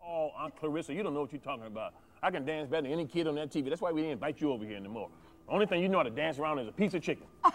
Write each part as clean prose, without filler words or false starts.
Oh, Aunt Clarissa, you don't know what you're talking about. I can dance better than any kid on that TV. That's why we didn't invite you over here anymore. The only thing you know how to dance around is a piece of chicken. You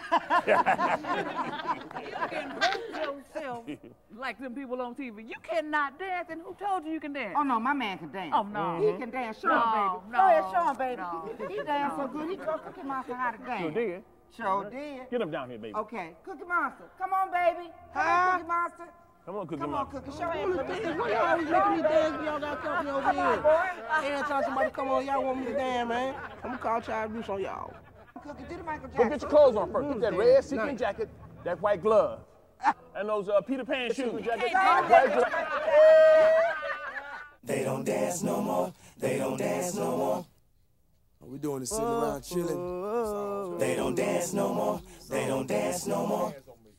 can hurt yourself like them people on TV. You cannot dance, and who told you can dance? Oh, no, my man can dance. Oh, no. He can dance. Show him, No, baby. no, Go ahead, show him, baby. no, He danced so good. He taught Cookie Monster how to dance. Sure did. Sure did. Get him down here, baby. Okay, Cookie Monster. Come on, baby. Come on, Cookie Monster. Come on, Cookie Come on, Monster. Cookie. Show him. Why y'all always making me dance when y'all got company over here? Every time somebody come on, y'all want me to dance, man. I'm gonna call Child Abuse on y'all. Cookie, do the Michael Go Jackson. get your clothes on first. Get that red sequin jacket, that white glove, and those Peter Pan shoes. They don't dance no more. They don't dance no more. We doing this sitting around chilling. They don't dance no more. They don't dance no more.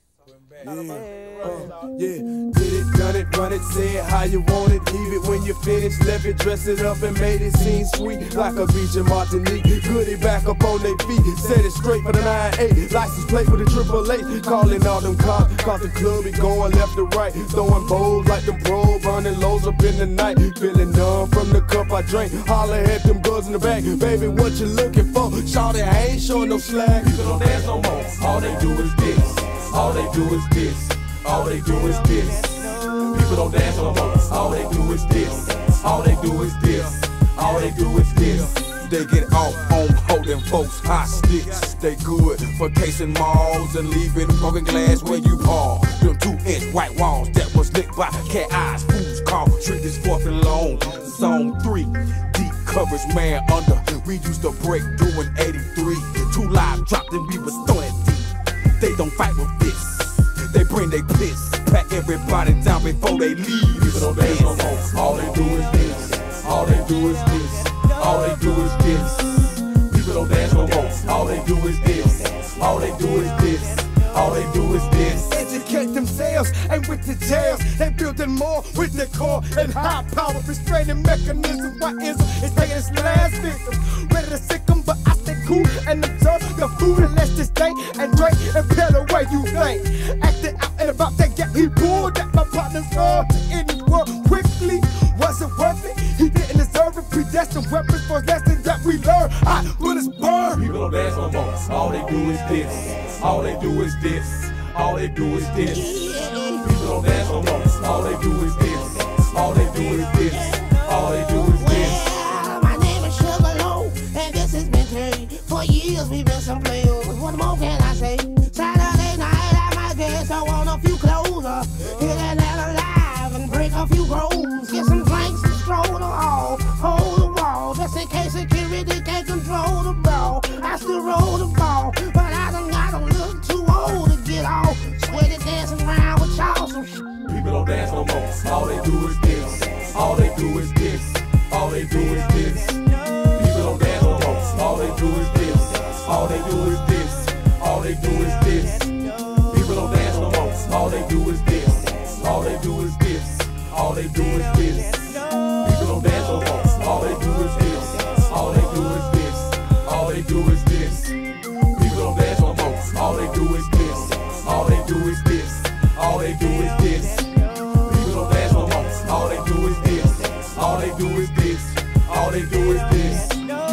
Yeah, did it, done it, run it, say it how you want it, leave it when you finish, left it, dress it up and made it seem sweet, like a beach in Martinique, goodie back up on their feet, set it straight for the 9-8, license plate with a triple H, calling all them cops, cause the club be going left to right, throwing bowls like them pro, burning lows up in the night, feeling numb from the cup I drank, holler at them girls in the back, baby what you looking for, shawty I ain't showing no slack, People don't dance no more. All they do is this. All they do is this. All they do is this. People don't dance no more. All they do is this. All they do is this. All they do is this. they get off on holding folks hostage. They good for casing malls and leaving broken glass where you park. Them 2-inch white walls that was lit by cat eyes. Fools call street is 4th and long. Zone 3, deep coverage man under. We used to break doing 83. 2 live dropped and we was throwing deep. They don't fight with fists. They bring they piss. Pat everybody down before they leave. People don't dance no more. All they do is this. All they do is this. All they do is this. People don't dance no more. All they do is this. All they do is this. All they do is this. Educate themselves, and with the jails, they building more with their core and high power restraining mechanism. Why is it's taking its last victim? Ready to sick them, but I stay cool and observe the food and let's just stay and drink and peel away you think. Acting out and about that get he pulled that my partner's on to end the world quickly. Was it worth it? He didn't deserve it. Predestined weapons for lessons that we learn. Hot bullets burn. People don't dance no more. All they do is this. All they do is this. All they do is this. People don't dance no more. All they do is this. All they do is this. All they do is this. Well, my name is Sugar Low, and this has been Jay. For years we've been some players. What more can I say? Saturday night at my guess, I want a few closer. Hit that alive and break a few groans. Get some drinks and stroll the hall. Hold the wall, just in case security can't control the ball. I still roll the ball, but I done got a little too old to get off. Sweaty dancing around with y'all some shit. People don't dance no more. All they do is this. All they do is this. All they do is this. People don't dance no more. All they do is this. All they do is this. All they do is this. People don't dance no more. All they do is this. All they do is this. All they do is this. People don't dance no more. All they do is this. All they do is this. All they do is this. People don't dance no more. All they do is this. All they do is this. All they do is this. People don't dance no more. All they do is this. All they do is this. All they do is this.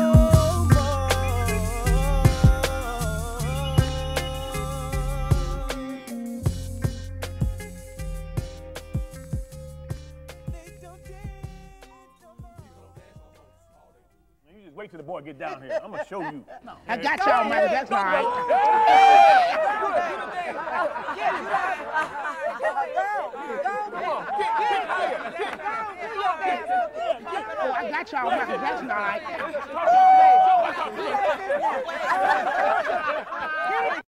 You just wait till the boy get down here. I'm gonna show you. I got y'all, Michael. That's all right. I got y'all, Michael. That's all right.